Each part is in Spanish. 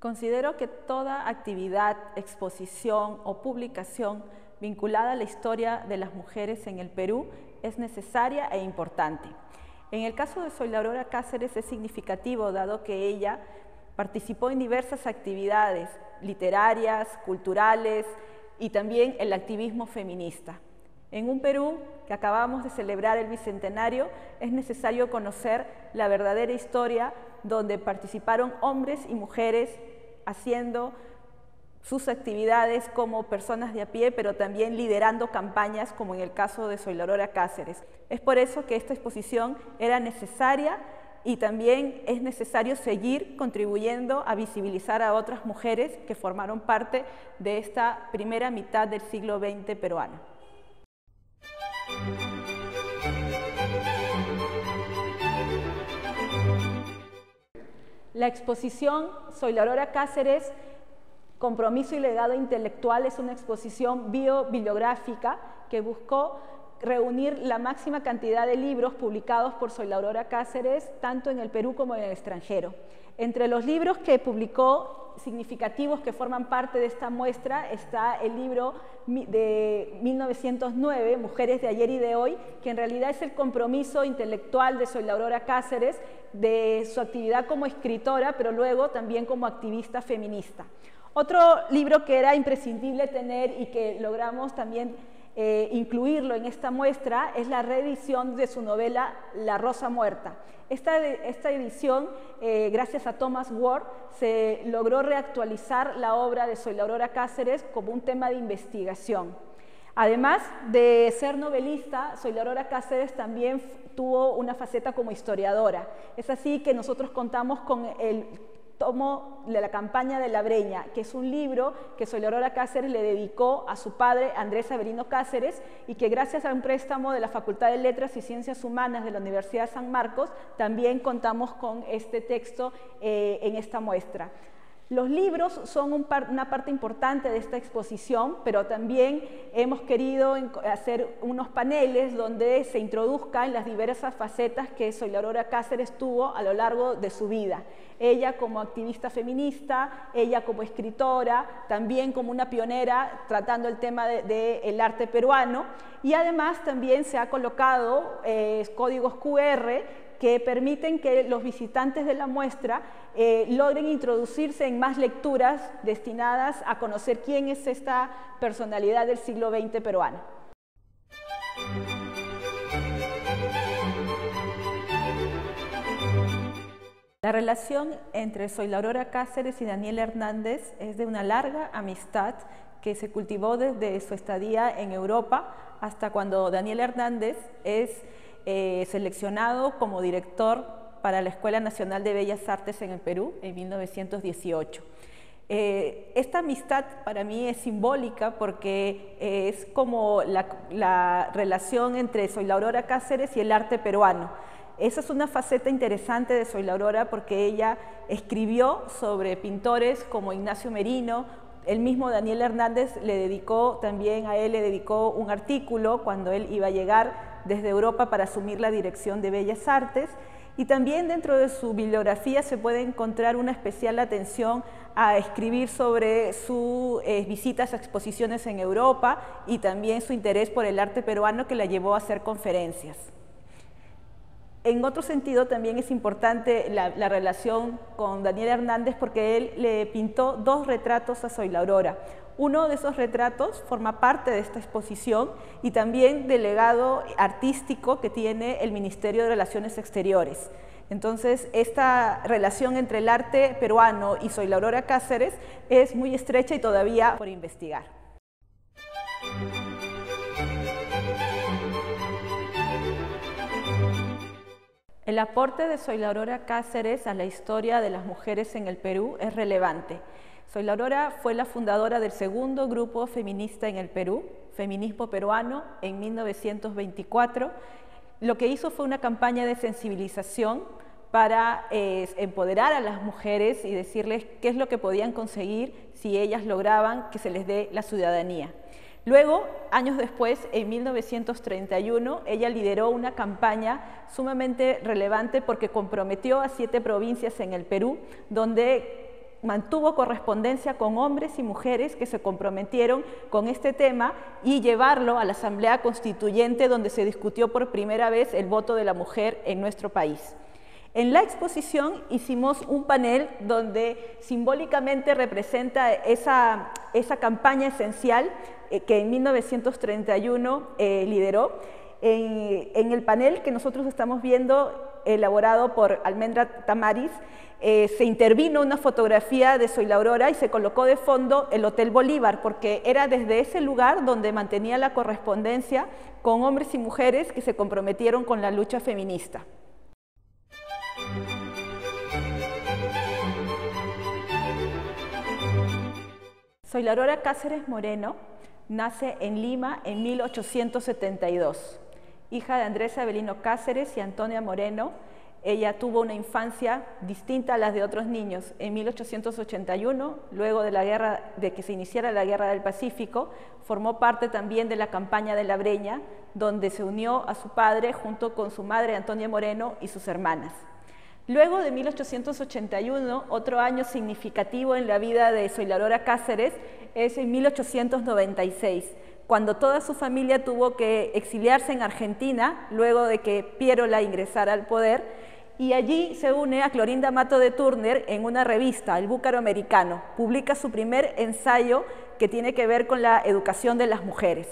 Considero que toda actividad, exposición o publicación vinculada a la historia de las mujeres en el Perú es necesaria e importante. En el caso de Soy la Aurora Cáceres es significativo, dado que ella participó en diversas actividades literarias, culturales y también el activismo feminista. En un Perú que acabamos de celebrar el Bicentenario, es necesario conocer la verdadera historia donde participaron hombres y mujeres haciendo sus actividades como personas de a pie, pero también liderando campañas, como en el caso de Soy la Aurora Cáceres. Es por eso que esta exposición era necesaria y también es necesario seguir contribuyendo a visibilizar a otras mujeres que formaron parte de esta primera mitad del siglo XX peruano. La exposición Soy la Aurora Cáceres, Compromiso y Legado Intelectual es una exposición bibliográfica que buscó reunir la máxima cantidad de libros publicados por Soy la Aurora Cáceres, tanto en el Perú como en el extranjero. Entre los libros que publicó significativos que forman parte de esta muestra está el libro de 1909, Mujeres de ayer y de hoy, que en realidad es el compromiso intelectual de Soy la Aurora Cáceres, de su actividad como escritora, pero luego también como activista feminista. Otro libro que era imprescindible tener y que logramos también incluirlo en esta muestra es la reedición de su novela La Rosa Muerta. Esta edición, gracias a Thomas Ward, se logró reactualizar la obra de Soy la Aurora Cáceres como un tema de investigación. Además de ser novelista, Soy la Aurora Cáceres también tuvo una faceta como historiadora. Es así que nosotros contamos con el tomo de la campaña de la Breña, que es un libro que Soy la Aurora Cáceres le dedicó a su padre Andrés Averino Cáceres y que gracias a un préstamo de la Facultad de Letras y Ciencias Humanas de la Universidad de San Marcos también contamos con este texto en esta muestra. Los libros son una parte importante de esta exposición, pero también hemos querido hacer unos paneles donde se introduzcan las diversas facetas que Soy la Aurora Cáceres tuvo a lo largo de su vida. Ella como activista feminista, ella como escritora, también como una pionera tratando el tema del arte peruano, y además también se ha colocado códigos QR que permiten que los visitantes de la muestra logren introducirse en más lecturas destinadas a conocer quién es esta personalidad del siglo XX peruano. La relación entre Soy la Aurora Cáceres y Daniel Hernández es de una larga amistad que se cultivó desde su estadía en Europa hasta cuando Daniel Hernández es seleccionado como director para la Escuela Nacional de Bellas Artes en el Perú en 1918. Esta amistad para mí es simbólica porque es como la relación entre Soy la Aurora Cáceres y el arte peruano. Esa es una faceta interesante de Soy la Aurora porque ella escribió sobre pintores como Ignacio Merino. El mismo Daniel Hernández le dedicó un artículo cuando él iba a llegar desde Europa para asumir la dirección de Bellas Artes, y también dentro de su bibliografía se puede encontrar una especial atención a escribir sobre sus visitas a exposiciones en Europa y también su interés por el arte peruano que la llevó a hacer conferencias. En otro sentido también es importante la relación con Daniel Hernández porque él le pintó dos retratos a Soy la Aurora. Uno de esos retratos forma parte de esta exposición y también del legado artístico que tiene el Ministerio de Relaciones Exteriores. Entonces, esta relación entre el arte peruano y Soy la Aurora Cáceres es muy estrecha y todavía por investigar. El aporte de Soy la Aurora Cáceres a la historia de las mujeres en el Perú es relevante. Soy la Aurora fue la fundadora del segundo grupo feminista en el Perú, Feminismo Peruano, en 1924. Lo que hizo fue una campaña de sensibilización para empoderar a las mujeres y decirles qué es lo que podían conseguir si ellas lograban que se les dé la ciudadanía. Luego, años después, en 1931, ella lideró una campaña sumamente relevante porque comprometió a 7 provincias en el Perú, donde mantuvo correspondencia con hombres y mujeres que se comprometieron con este tema y llevarlo a la Asamblea Constituyente, donde se discutió por primera vez el voto de la mujer en nuestro país. En la exposición hicimos un panel donde simbólicamente representa esa campaña esencial que en 1931 lideró. En el panel que nosotros estamos viendo, elaborado por Almendra Tamariz, se intervino una fotografía de Soy la Aurora y se colocó de fondo el Hotel Bolívar, porque era desde ese lugar donde mantenía la correspondencia con hombres y mujeres que se comprometieron con la lucha feminista. Soy la Aurora Cáceres Moreno nace en Lima en 1872. Hija de Andrés Avelino Cáceres y Antonia Moreno, ella tuvo una infancia distinta a las de otros niños. En 1881, luego de que se iniciara la Guerra del Pacífico, formó parte también de la campaña de la Breña, donde se unió a su padre junto con su madre Antonia Moreno y sus hermanas. Luego de 1881, otro año significativo en la vida de Soy la Aurora Cáceres es en 1896, cuando toda su familia tuvo que exiliarse en Argentina, luego de que Pierola ingresara al poder, y allí se une a Clorinda Mato de Turner en una revista, El Búcaro Americano. Publica su primer ensayo que tiene que ver con la educación de las mujeres.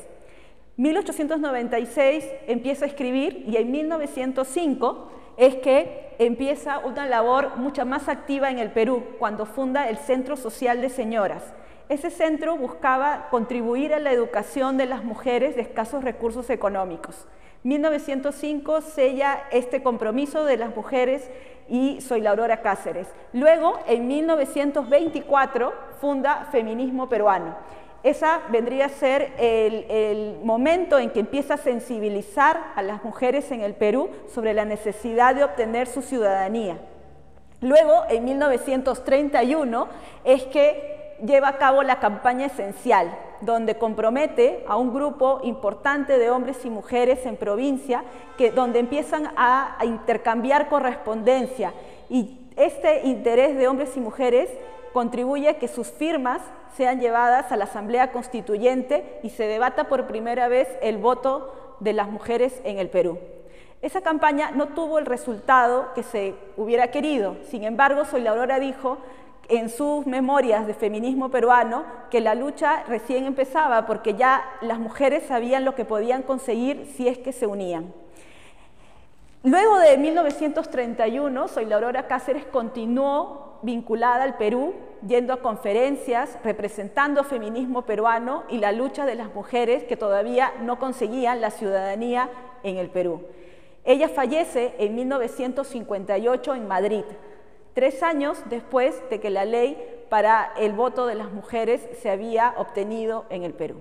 1896 empieza a escribir y en 1905 es que empieza una labor mucho más activa en el Perú, cuando funda el Centro Social de Señoras. Ese centro buscaba contribuir a la educación de las mujeres de escasos recursos económicos. 1905 sella este compromiso de las mujeres y Soy la Aurora Cáceres. Luego, en 1924, funda Feminismo Peruano. Esa vendría a ser el momento en que empieza a sensibilizar a las mujeres en el Perú sobre la necesidad de obtener su ciudadanía. Luego, en 1931, es que lleva a cabo la campaña esencial, donde compromete a un grupo importante de hombres y mujeres en provincia, donde empiezan a intercambiar correspondencia, y este interés de hombres y mujeres contribuye a que sus firmas sean llevadas a la Asamblea Constituyente y se debata por primera vez el voto de las mujeres en el Perú. Esa campaña no tuvo el resultado que se hubiera querido. Sin embargo, Soy la Aurora dijo en sus memorias de Feminismo Peruano que la lucha recién empezaba, porque ya las mujeres sabían lo que podían conseguir si es que se unían. Luego de 1931, Soy la Aurora Cáceres continuó vinculada al Perú, yendo a conferencias, representando feminismo peruano y la lucha de las mujeres que todavía no conseguían la ciudadanía en el Perú. Ella fallece en 1958 en Madrid, 3 años después de que la ley para el voto de las mujeres se había obtenido en el Perú.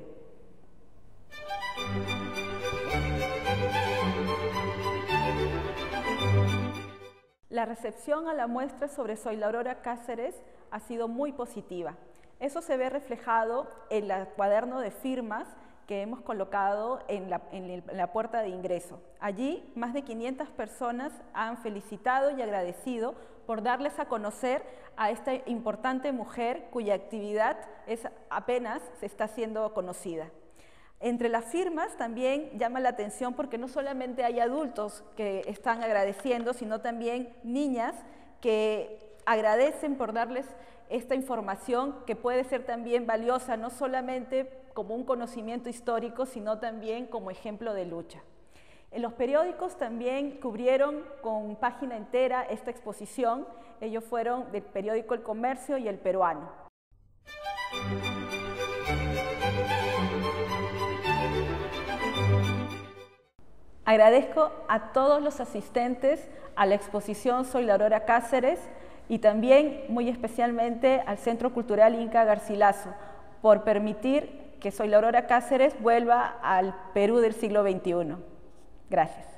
La recepción a la muestra sobre Soy la Aurora Cáceres ha sido muy positiva. Eso se ve reflejado en el cuaderno de firmas que hemos colocado en la puerta de ingreso. Allí, más de 500 personas han felicitado y agradecido por darles a conocer a esta importante mujer cuya actividad apenas se está haciendo conocida. Entre las firmas también llama la atención porque no solamente hay adultos que están agradeciendo, sino también niñas que agradecen por darles esta información que puede ser también valiosa, no solamente como un conocimiento histórico, sino también como ejemplo de lucha. En los periódicos también cubrieron con página entera esta exposición. Ellos fueron del periódico El Comercio y El Peruano. Agradezco a todos los asistentes a la exposición Soy la Aurora Cáceres y también muy especialmente al Centro Cultural Inca Garcilaso por permitir que Soy la Aurora Cáceres vuelva al Perú del siglo XXI. Gracias.